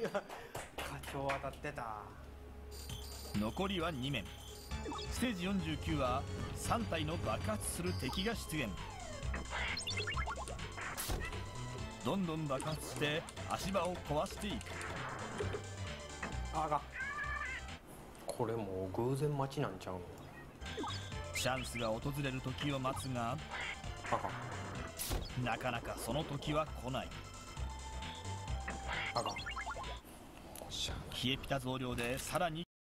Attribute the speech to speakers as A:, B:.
A: 課長当たってた。
B: 残りは2面。ステージ49は3体の爆発する敵が出現。どんどん爆発して足場を壊していく。
A: あがこれもう偶然待ちなんちゃうの。
B: チャンスが訪れる時を待つが、
A: あが
B: なかなかその時は来ない。
A: あが
B: 冷えピタ増量でさらに